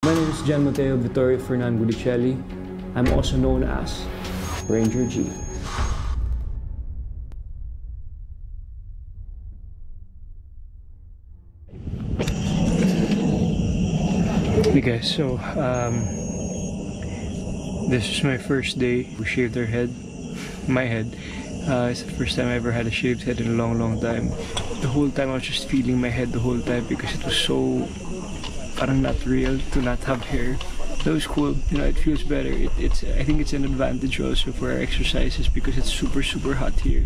My name is Gian Mateo Vittorio Fernando Gudicelli. I'm also known as Ranger G. Hey guys, so this is my first day. We shaved our head, my head. It's the first time I ever had a shaved head in a long time. The whole time I was just feeling my head the whole time because it was so parang not real to not have hair. That was cool, you know, it feels better. I think it's an advantage also for our exercises because it's super hot here.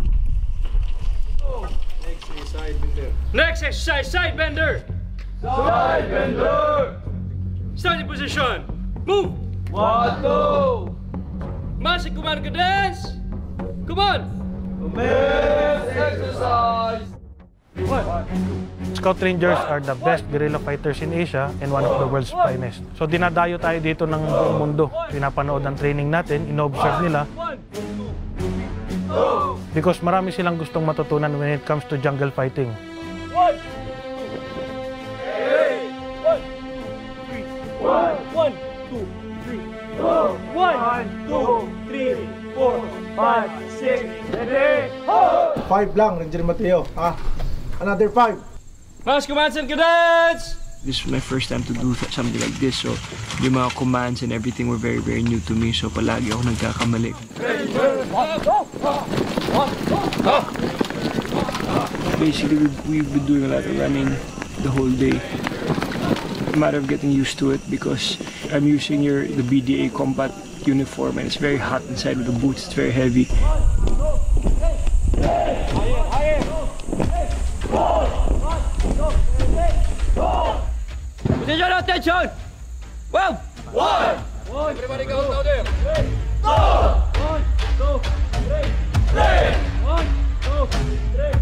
Next is side bender. Next exercise, side bender! Side bender! Starting position. Move. 1, 2. Massive command cadence. Come on. Commence exercise. Scout Rangers are the best guerrilla fighters in Asia and one of the world's finest. So dinadayo tayo dito ng buong mundo. Pinapanood ang training natin, in-observe nila. Because marami silang gustong matutunan when it comes to jungle fighting. 1, 2, 3, 4, 5, 6, ready, 5 lang, Ranger Mateo. Another 5. Mass commands and cadence! This was my first time to do something like this, so yung mga commands and everything were very new to me, so palagi ako nagkakamali. Basically, we've been doing a lot of running the whole day. A matter of getting used to it because I'm using the BDA combat uniform and it's very hot inside with the boots, it's very heavy. Attention, attention! Wow! 1. Everybody go down there. 1, 2, 3. 1, 2, 3.